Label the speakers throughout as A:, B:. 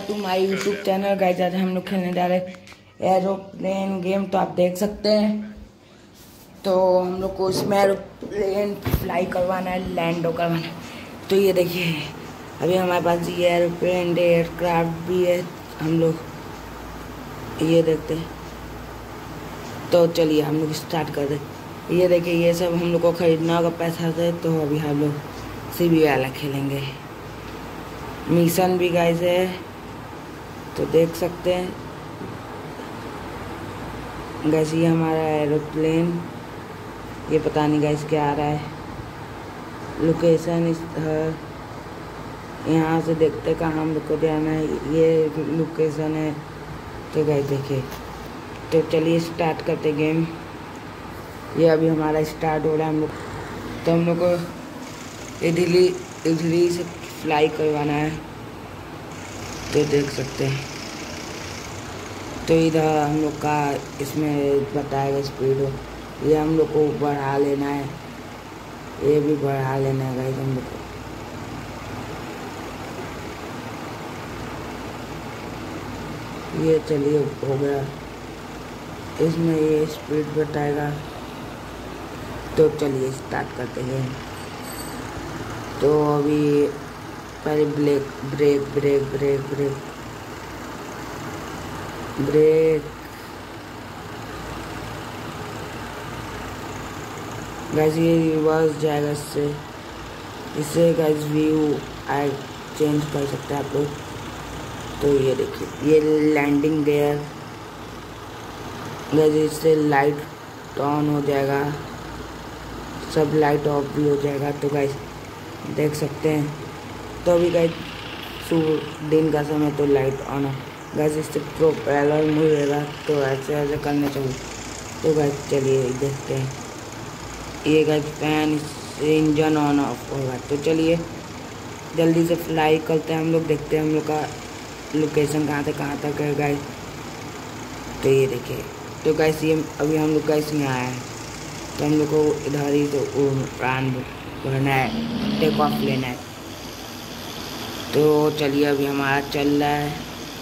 A: To my YouTube channel guys. आज हम लोग खेलने जा रहे हैं एरोप्लेन गेम। तो आप देख सकते हैं। तो हम लोग को इसमें एरोप्लेन फ्लाई करवाना है, लैंड करवाना है। तो ये देखिए, अभी हमारे पास ये एरोप्लेन एयरक्राफ्ट भी है। हम लोग ये देखते हैं। तो चलिए हम लोग स्टार्ट कर दें। ये देखिए, ये सब हम लोग को खरीदना होगा पैसा से। तो अभी हम लोग सीबी वाला खेलेंगे। मिशन भी गाइस है, तो देख सकते हैं गाइस। ये हमारा एरोप्लेन, ये पता नहीं गाइस क्या आ रहा है। लोकेशन इस यहाँ से देखते कहाँ हम लोग को जाना है। ये लोकेशन है। तो गाइस देखिए, तो चलिए स्टार्ट करते गेम। ये अभी हमारा स्टार्ट हो रहा है। हम लोग को इधर से फ्लाई करवाना है। तो देख सकते हैं। तो इधर हम लोग का इसमें बताएगा स्पीड हो, ये हम लोग को बढ़ा लेना है। ये भी बढ़ा लेना है गाइस हम लोग को। ये चलिए हो गया। इसमें ये स्पीड बताएगा। तो चलिए स्टार्ट करते हैं। तो अभी पहले brake brake brake brake brake brake guys, ये रिवर्स जाएगा। इससे गाइस व्यू आई चेंज कर सकते हैं आप लोग। तो ये देखिए, ये लैंडिंग गेयर गाइस, इससे लाइट ऑन हो जाएगा, सब लाइट ऑफ भी हो जाएगा। तो गाइस देख सकते हैं। तो अभी गाइस दिन का समय, तो लाइट ऑन है गाइस। इससे प्रोपेलर मुड़ेगा। तो ऐसे ऐसे करने चाहिए। तो गाइस चलिए देखते हैं। ये गाइस फैन, इससे इंजन ऑन ऑफ होगा। तो चलिए जल्दी से फ्लाई करते हैं हम लोग। देखते हैं हम लोग का लोकेशन कहाँ से कहाँ तक है गाइस। तो ये देखिए, तो गाइस ये अभी हम लोग गाइस यहाँ आए हैं। तो हम लोग को इधर ही तो उड़ान भरना है, टेक ऑफ लेना है। तो चलिए अभी हमारा चल रहा है।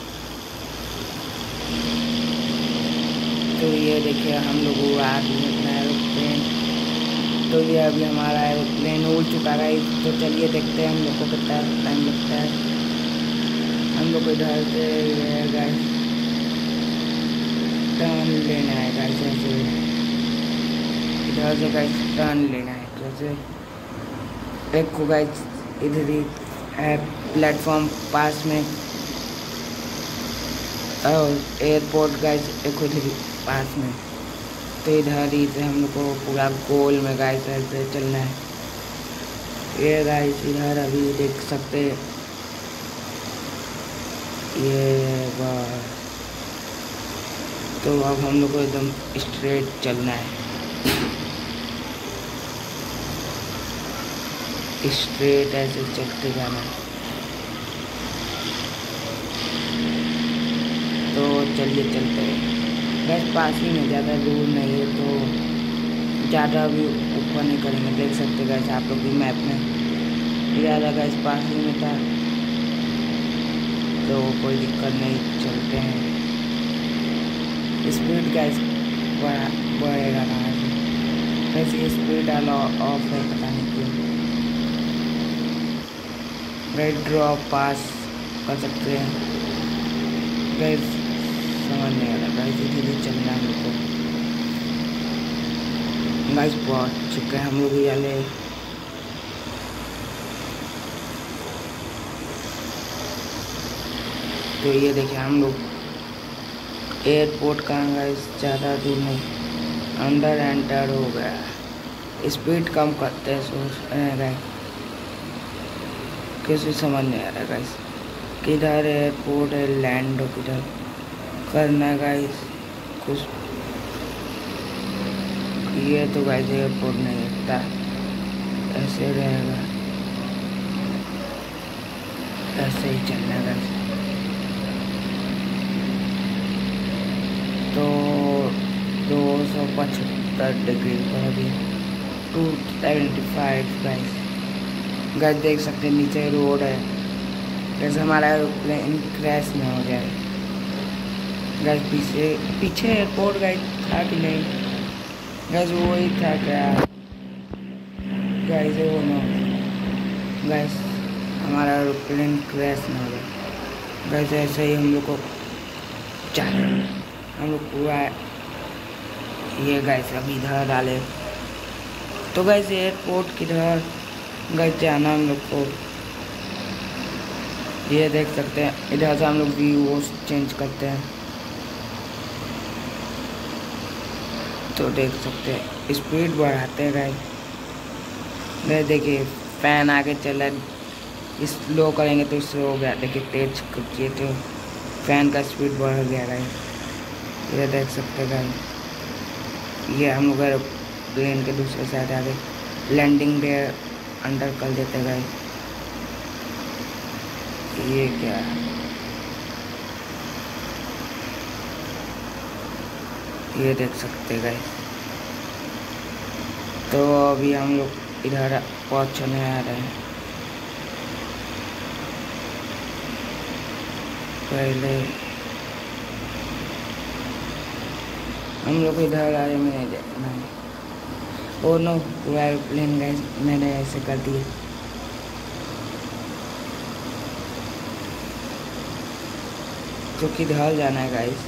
A: तो ये देखिए, हम लोग उड़ा दिए अपना एरोप्लेन। तो ये अभी हमारा एरोप्लेन उड़ चुका है। तो चलिए देखते हैं हम लोग को कितना टाइम लगता है। हम लोग को इधर से गाइस टर्न लेना है गाइस। ऐसे इधर से गाइस टर्न लेना है। जैसे एक को गाइस इधर ही है प्लेटफॉर्म पास में, और एयरपोर्ट गाइस एक उधर ही पास में। तो इधर ही से हम लोग को पूरा गोल में गाइस ऐसे चलना है। ये गाइस इधर अभी देख सकते हैं। ये बस, तो अब हम लोग को एकदम स्ट्रेट चलना है। स्ट्रेट ऐसे चलते जाना है। तो चलिए चलते हैं बस, पास ही में, ज़्यादा दूर नहीं है। तो ज़्यादा भी ऊपर नहीं करेंगे। देख सकते गैस आप लोग भी मैप में, ज़्यादा गैस पास ही में था। तो कोई दिक्कत नहीं, चलते हैं। स्पीड गैस बढ़ेगा कहाँ से। वैसे स्पीड ऑफ है, पता नहीं क्यों। रेड ड्रॉप पास कर सकते हैं गैस, समझ नहीं आ रहा गाइस। धीरे चलना है हमको गाइस। बहुत चुके हैं हम लोग वाले। तो ये देखिए, हम लोग एयरपोर्ट का गाइस ज़्यादा दूर नहीं, अंदर एंटर हो गया। स्पीड कम करते हैं सोच रहे, किसी समझ नहीं आ रहा गाइस। किधर एयरपोर्ट है, लैंड हो किधर करना है गाइस कुछ। ये तो गाइस एयरपोर्ट नहीं लगता, ऐसे रहेगा, ऐसे ही चलना है गाइस। तो 275 डिग्री पर अभी 275 गाइस। गाइस देख सकते हैं नीचे रोड है। जैसे हमारा एरोप्लेन क्रैश ना हो जाए। गैस पीछे पीछे एयरपोर्ट गैस था कि नहीं? गैस वो ही था क्या? गैस वो ना गैस हमारा एरोप्लेन क्रैश ना हो जाए। गैस ऐसे ही हम लोग को चाहिए, हम लोग पूरा ये गैस अभी इधर डाले। तो गैस एयरपोर्ट किधर गैस जाना हम लोग को, ये देख सकते हैं। इधर से हम लोग व्यू चेंज करते हैं तो देख सकते हैं स्पीड बढ़ाते हैं गाइस। नहीं देखिए फैन आगे चला, स्लो करेंगे तो स्लो हो गया। देखिए तेज किए तो फैन का स्पीड बढ़ गया गाइस। ये देख सकते हैं गाइस। ये हम लोग प्लेन के दूसरे साइड आगे लैंडिंग गेयर अंडर कर देते हैं गाइस। ये क्या है? ये देख सकते हैं गाइस। तो अभी हम लोग इधर पहुंचने आ रहे हैं। पहले हम लोग इधर आए में देखना है। ओ नो पूरा एयरप्लेन गाइस मैंने ऐसे कर दिया। तो किधर जाना है गाइस?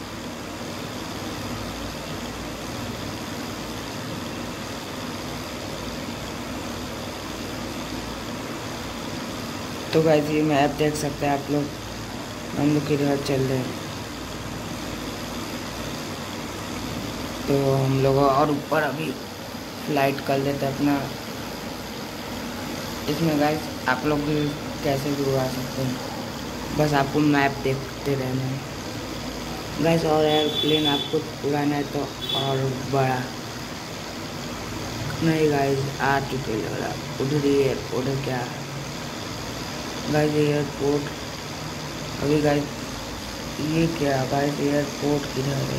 A: तो गाइस ये मैप देख सकते हैं आप लोग, हम लोग किधर चल रहे हैं। तो हम लोग और ऊपर अभी फ्लाइट कर लेते हैं अपना। इसमें गाइस आप लोग भी कैसे भी उड़ा सकते हैं, बस आपको मैप देखते रहना है गाइस। और एयरप्लेन आपको उड़ाना है तो और बड़ा नहीं गाइस आ चुके लग रहा उधर ही एयरपोर्ट है क्या गाइस? एयरपोर्ट अभी गाइस ये क्या गाइस? एयरपोर्ट किधर है?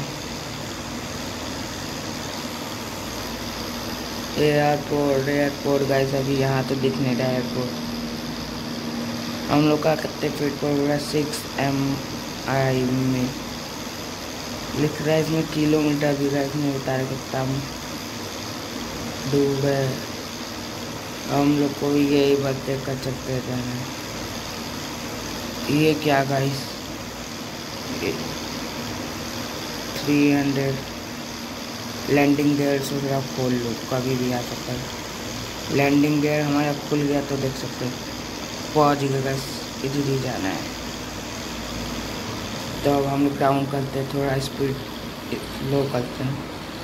A: एयरपोर्ट गाइस अभी यहाँ तो दिख नहीं रहा एयरपोर्ट। हम लोग का कितने फीट पर हो रहा है? 6 MI में लिख रहा है। इसमें किलोमीटर भी गाइस नहीं बता रहा कितना दूर है। हम लोग को यही बात देख कर चलते रहना है। ये क्या गाइस? 300 लैंडिंग गेयर सोच रहा खोल लो, कभी भी आ सकता है। लैंडिंग गेयर हमारा खुल गया तो देख सकते हैं पहुँच गए गाइस। इधर ही जाना है। तो अब हम लोग डाउन करते हैं, थोड़ा स्पीड स्लो करते हैं।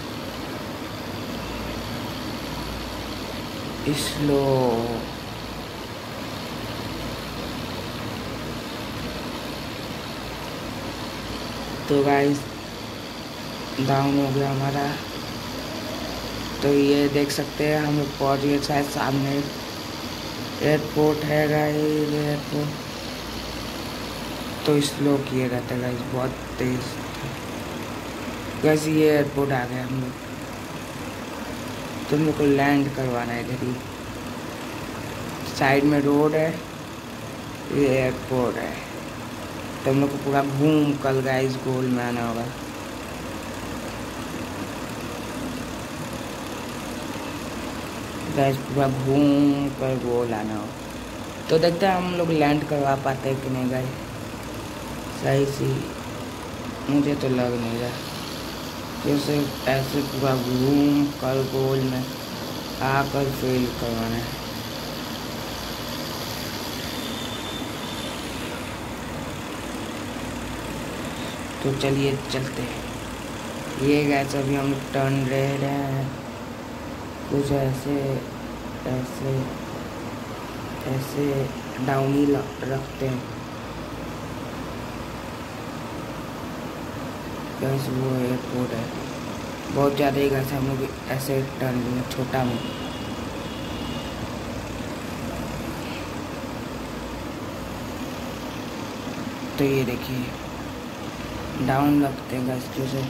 A: स्लो तो गाइस डाउन हो गया हमारा। तो ये देख सकते हैं हम लोग पहुँच गए। शायद सामने एयरपोर्ट है गाइस। एयरपोर्ट तो स्लो किए रहते हैं गाइस, बहुत तेज गाइस। ये एयरपोर्ट आ गया हम लोग। तुम लोग को लैंड करवाना है इधर ही। साइड में रोड है, ये एयरपोर्ट है। तुम लोग को पूरा घूम कर गाइस गोल में आना होगा। गाइस पूरा घूम कर गोल आना होगा। तो देखते हैं हम लोग लैंड करवा पाते हैं कि नहीं गाइस। सही सी मुझे तो लग नहीं रहा, जैसे ऐसे पूरा घूम कर गोल में आकर फेल करवाना है। तो चलिए चलते हैं। ये गैस अभी हम लोग टर्न ले रहे हैं, कुछ ऐसे ऐसे ऐसे डाउन ही रखते हैं गैस। वो एयरपोर्ट है बहुत ज़्यादा ही गैस, हम लोग ऐसे टर्न लें छोटा में। तो ये देखिए डाउन रखते हैं गैस, जैसे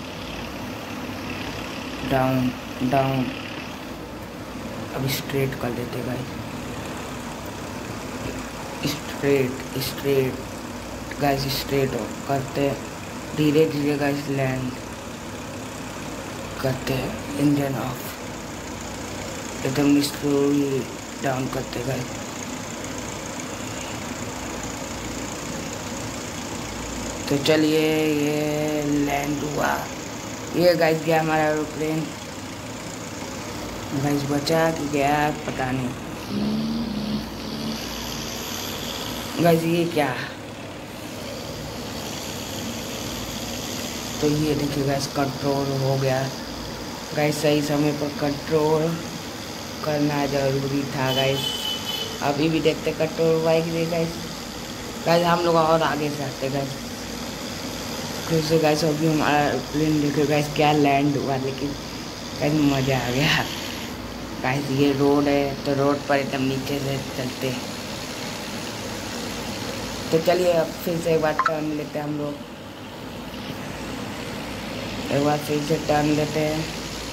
A: डाउन डाउन। अब स्ट्रेट कर देते guys. Straight straight guys, straight करते धीरे धीरे गाइस लैंड करते हैं। इंजन ऑफ, एकदम स्लोली डाउन करते गाइस। तो चलिए, ये लैंड हुआ। ये गाइस गया हमारा एरोप्लेन। गाइस बचा कि गया पता नहीं। गाइस ये क्या, तो ये देखिए गाइस कंट्रोल हो गया। गाइस सही समय पर कंट्रोल करना जरूरी था गाइस। अभी भी देखते कंट्रोल हुआ है कि नहीं गाइस। गाइस हम लोग और आगे से आते गाइस। फिर गाइस अभी हमारा प्लेन देखो गाइस क्या लैंड हुआ, लेकिन गाइस मज़ा आ गया। गाइस ये रोड है, तो रोड पर एकदम नीचे से चलते हैं। तो चलिए अब फिर से एक बार टर्न लेते हैं हम लोग। एक बार फिर से टर्न लेते हैं।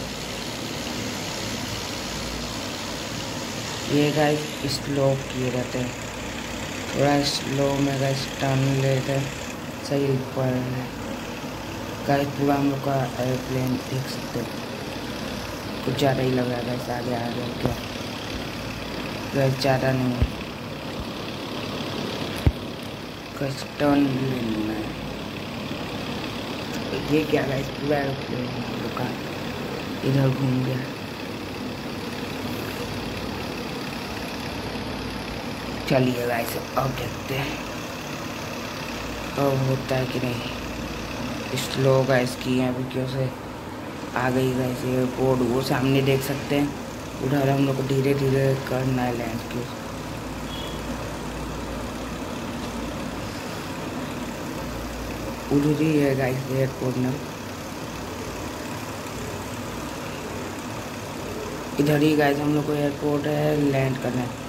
A: ये गाइस स्लो किए रहते हैं, थोड़ा स्लो में गाइस टर्न लेते हैं। सही पर गाइस पूरा हम लोग का एयरप्लेन देख सकते हैं, कुछ ज़्यादा ही लग रहा है गाइस। आगे आ गया क्या गाइस, ज़्यादा नहीं है गाइस, टर्न लेना है। ये क्या गाइस, पूरा एयरप्लेन हम लोग का इधर घूम गया। चलिए गाइस अब देखते हैं अब होता है कि नहीं। स्लो गाइस की यहाँ पे क्यों से आ गई गाइस एयरपोर्ट, वो सामने देख सकते हैं। उधर हम लोग को धीरे धीरे करना है लैंड की। उधर ही है गाइस एयरपोर्ट ना, इधर ही गाइस हम लोग को एयरपोर्ट है, लैंड करना है।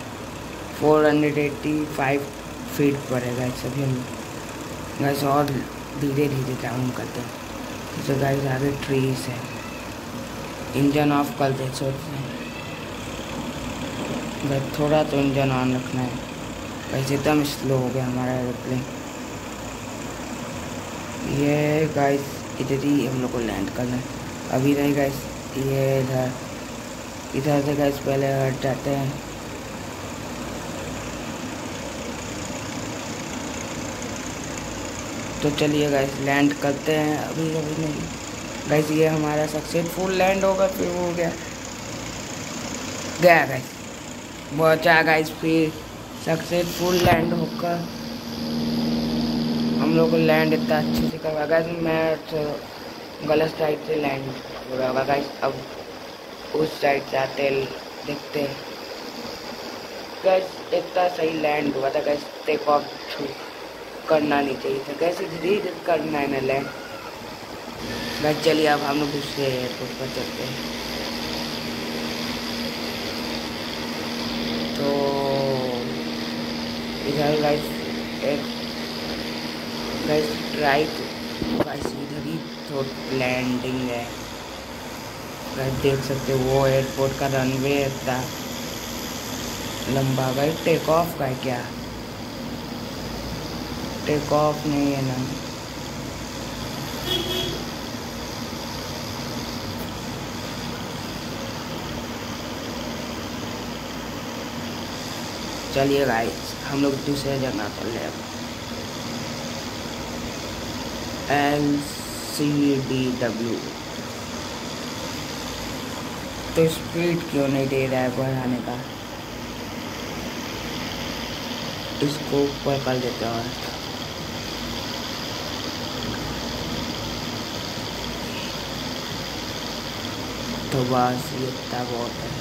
A: 485 फीट पर है गाइस। अभी हम गाइस और धीरे धीरे डाउन करते हैं। जैसे गाइस आगे ट्रीज है। इंजन ऑफ कर दे सोचते हैं गाइस, थोड़ा तो इंजन ऑन रखना है। गाइस एकदम स्लो हो गया हमारा एरोप्लेन। ये गाइस इधर ही हम लोग को लैंड करना है। अभी नहीं गाइस, ये इधर से गाइस पहले हट जाते हैं। तो चलिए गाइस लैंड करते हैं। अभी नहीं गाइस, ये हमारा सक्सेसफुल लैंड होगा। फिर हो गया गाइस, बचा गाइस। फिर सक्सेसफुल लैंड होकर हम लोग को लैंड इतना अच्छे से करवा गाइस। मैं तो गलत साइड से लैंड हो रहा होगा गाइस। अब उस साइड से आते देखते हैं गाइस। इतना सही लैंड हुआ था गाइस, टेक ऑफ करना नहीं चाहिए था। कैसे धीरे करना है ना लैंड गाइस। चलिए अब हम लोग दूसरे एयरपोर्ट पर चलते हैं। तो इधर गाइस एक गाइस राइट गाइस, इधर ही तो लैंडिंग है गाइस। देख सकते हो वो एयरपोर्ट का रनवे इतना लंबा। गाइस टेक ऑफ का है क्या, टेक ऑफ नहीं है ना। चलिए गाइस हम लोग दूसरे जगह चल रहे हैं। LCDW तो स्पीड क्यों नहीं दे रहा है बढ़ाने का, इसको ऊपर कर देते हैं। तो बस ये इतना बहुत है।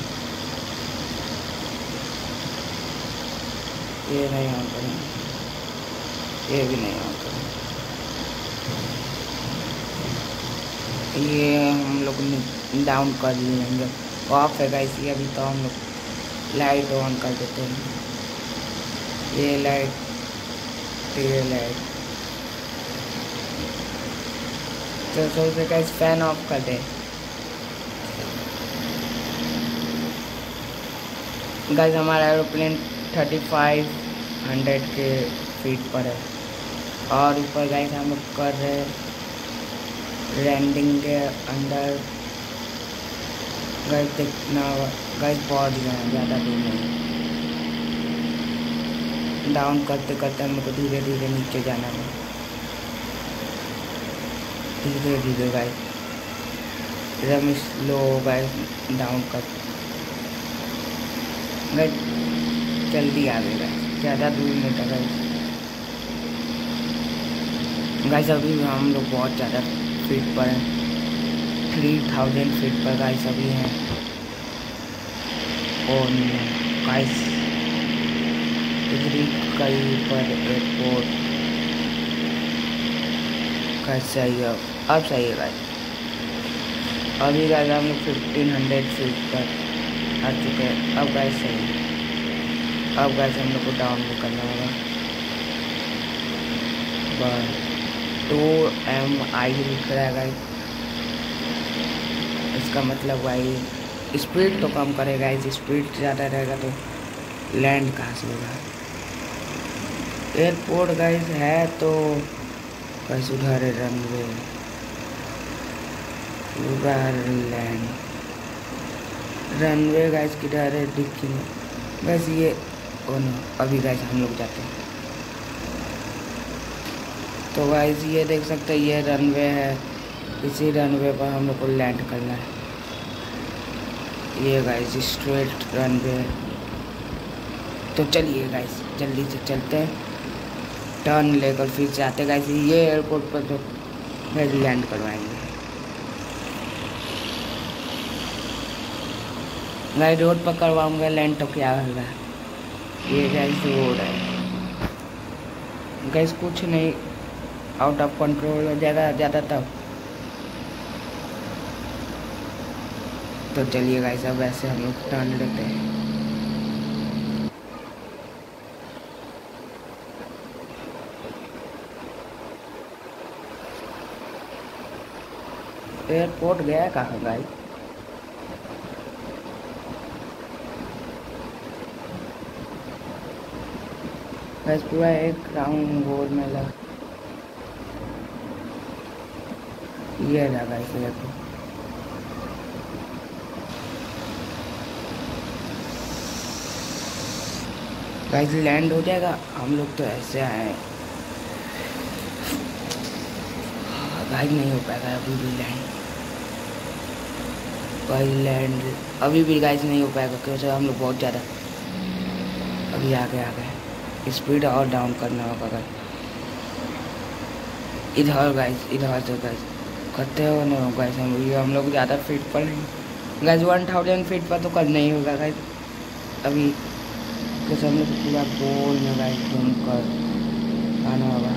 A: ये नहीं ऑन करें, ये भी नहीं ऑन करें। ये हम लोग डाउन कर लेंगे। ऑफ है गाइस ये। अभी तो हम लोग लाइट ऑन कर देते हैं। ये लाइट, ये लाइट। तो सोचते गाइस फैन ऑफ कर दे गाइस। हमारा एरोप्लेन 35 100 के फीट पर है। और ऊपर गाइस हम लोग कर रहे लैंडिंग के अंदर। गाइस देखना गाइस बहुत ज़्यादा दूर नहीं, डाउन करते करते हम लोग को धीरे धीरे नीचे जाना है, धीरे धीरे गाइस एकदम स्लो गाइस डाउन कर गाइस, जल्दी आ गए गाइस, ज़्यादा दूर नहीं था गाइस। गाइस अभी हम लोग बहुत ज़्यादा फीट पर हैं, 3000 फीट पर गाइस अभी हैं। और गाइस कहीं पर एयरपोर्ट गाइस सही है, अब सही है गाइस। अभी गाइस हम लोग 1500 फीट पर आ चुके हैं। अब गाइस सही है, अब गाइस हम लोग को डाउन भी करना होगा। 2MI लिख रहा है गाइस, इसका मतलब भाई स्पीड तो कम करेगा, इस स्पीड ज़्यादा रहेगा तो लैंड कहाँ से होगा। एयरपोर्ट गाइस है तो गाइस उधर है रनवे, उधर लैंड रनवे गाइस किधर है दिखी नहीं गाइस ये। ओ नो, अभी गाइस हम लोग जाते हैं तो गाइस ये देख सकते हैं ये रनवे है, इसी रनवे पर हम लोग को लैंड करना है। ये गाइस स्ट्रेट रनवे है, तो चलिए गाइस जल्दी से चलते हैं, टर्न लेकर फिर से आते गाइस ये एयरपोर्ट पर तो गाइस लैंड करवाएंगे। गाइस रोड पर करवाऊंगा लैंड तो क्या होगा। ये गाइस रोड है गाइस, कुछ नहीं आउट ऑफ कंट्रोल हो जाएगा ज़्यादा तब। तो चलिए गाइस अब ऐसे हम लोग टर्न लेते हैं। एयरपोर्ट गया कहाँ गाइस? गाइस पूरा एक राउंड गोल में लगा, ये रहा गाइस एयरपोर्ट। गाइस लैंड हो जाएगा, हम लोग तो ऐसे आए हैं गाइस, नहीं हो पाएगा अभी भी लैंड। गाइस लैंड अभी भी गाइस नहीं हो पाएगा क्योंकि हम लोग बहुत ज़्यादा अभी आ गए, स्पीड और डाउन करना होगा गाइस। इधर गाइस, इधर से गाइस करते हो ना गाइस, हम लोग ज़्यादा फीट पर नहीं गाइस, 1000 फीट पर तो करना ही होगा गाइस। अभी जैसे हम लोग पूरा गोल में गाइस घूम कर आना होगा।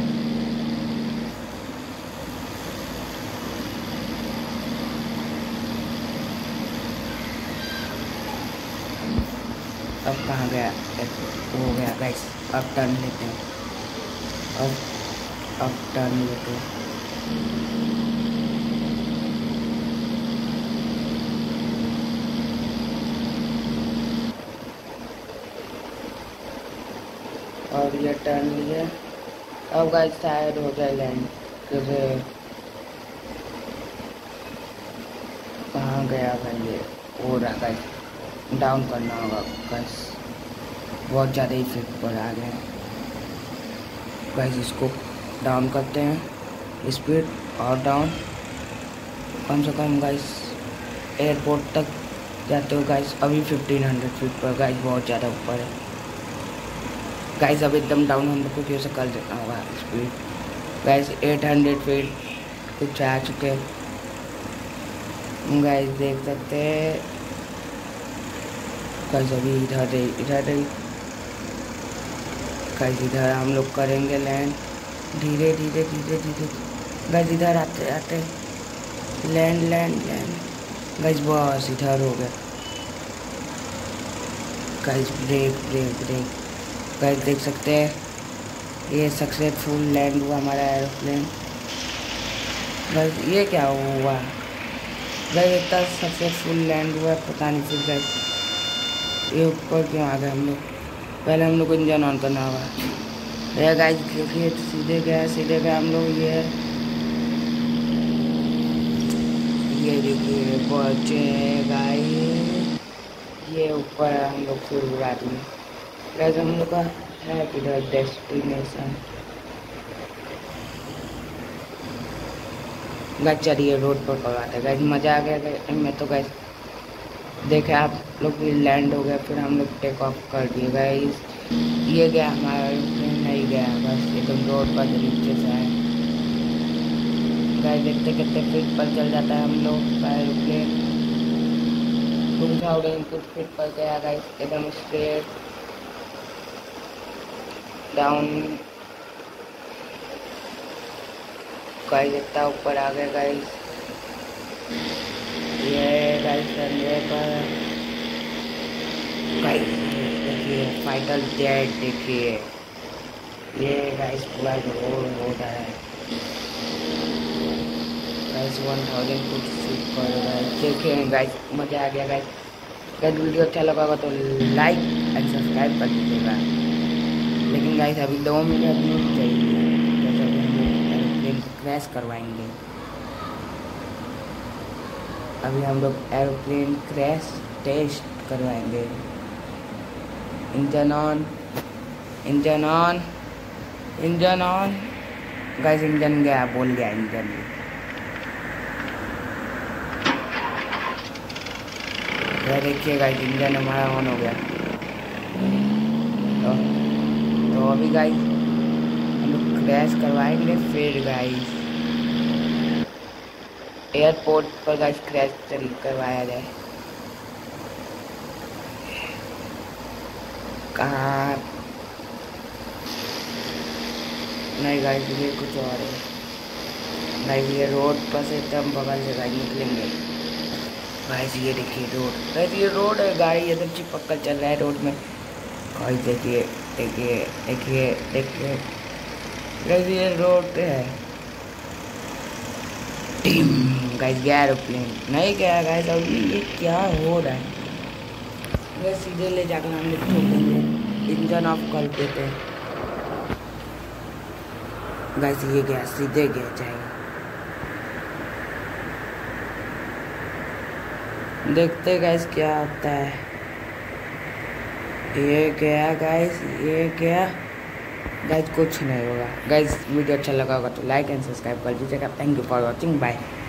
A: अब कहाँ गया, हो गया गाइस। अब टर्न लेते हैं, अब टर्न लेते हैं। और ये टर्न लिए, अब गाइस शायद हो जाए लैंड, क्योंकि कहाँ गया भाई, ये हो रहा गाइस, डाउन करना होगा गाइस, बहुत ज़्यादा ही फीट पर आ गए गाइस। इसको डाउन करते हैं, स्पीड और डाउन, कम से कम गाइस एयरपोर्ट तक जाते हो गाइस। अभी 1500 फीट पर गाइस, बहुत ज़्यादा ऊपर है गाइस। अब एकदम डाउन हम लोग को कैसे कर देना होगा स्पीड गाइस। 800 फीट कुछ आ चुके हैं गाइस, देख सकते हैं गाइस। अभी इधर गाइस, इधर हम लोग करेंगे लैंड, धीरे धीरे धीरे धीरे गाइस। इधर आते आते लैंड गाइस, बस इधर हो गया गाइस। ब्रेक गाइस, देख सकते हैं ये सक्सेसफुल लैंड हुआ हमारा एरोप्लेन गाइस। ये क्या हुआ गाइस, इतना सक्सेसफुल लैंड हुआ, पता नहीं फिर गाइस ये ऊपर क्यों आ गए हम लोग। पहले हम लोग को इंजन ऑन करना होगा। भैया गाइस देखिए सीधे गया हम लोग। ये देखिए पहुँचे गाइस, ये ऊपर हम लोग शुरुआत में। गाइस हम लोग का है किधर डेस्टिनेशन। गाइस चलिए रोड पर करवाते हैं। गाइस मज़ा आ गया मैं तो। गाइस देखे आप लोग भी लैंड हो गया, फिर हम लोग टेक ऑफ कर दिए। गाइस ये गया हमारा एरोप्लेन, नहीं गया बस एकदम रोड पर नीचे से आए। गाइस देखते कितने फीट पर चल जाता है हम लोग का एरोप्लेन। 2000 फीट पर गया गाइस, एकदम स्ट्रेट डाउन। गाइस इतना ऊपर आ गए गाइस। ये गाइस रनवे पर गाइस देखिए फाइटर जेट देखिए। ये गाइस पूरा रोड हो रहा है गाइस। 1000 फुट शूट कर रहा है। देखिए गाइस मज़ा आ गया गाइस। गाइस वीडियो अच्छा लगा होगा तो लाइक एंड सब्सक्राइब कर दीजिएगा। लेकिन गाइस अभी 2 मिनट नहीं चाहिए, जैसे हम लोग एरोप्लेन क्रैश करवाएंगे। अभी हम लोग एरोप्लेन क्रैश टेस्ट करवाएंगे। Engine on, engine on, engine on. Guys engine गया, बोल गया इंजन। देखिए गाइस इंजन हमारा ऑन हो गया। तो अभी गाइस हम लोग क्रैश करवाएंगे फिर गाइस एयरपोर्ट पर गाइस क्रैश करवाया जाए। कहाँ नहीं गाइस, ये कुछ और है गाइस। ये रोड पर से एकदम बगल से गाइस निकलेंगे गाइस। ये देखिए रोड गाइस, ये रोड है। गाड़ी इधर चिपक कर चल रहा है रोड में गाइस। देखिए देखिए देखिए देखिए गाइस ये रोड है। टीम गाइस गया एरोप्लेन, नहीं गया गाइस। अभी ये क्या हो रहा है। मैं सीधे ले जाकर हम लोग ठोक देंगे, इंजन ऑफ कर देते हैं गाइस। ये गया, सीधे गया जाएगा। देखते गाइस क्या होता है। ये गया गाइस, ये गया गाइस। कुछ नहीं होगा गाइस। वीडियो अच्छा लगा होगा तो लाइक एंड सब्सक्राइब कर दीजिएगा। Thank you for watching, bye.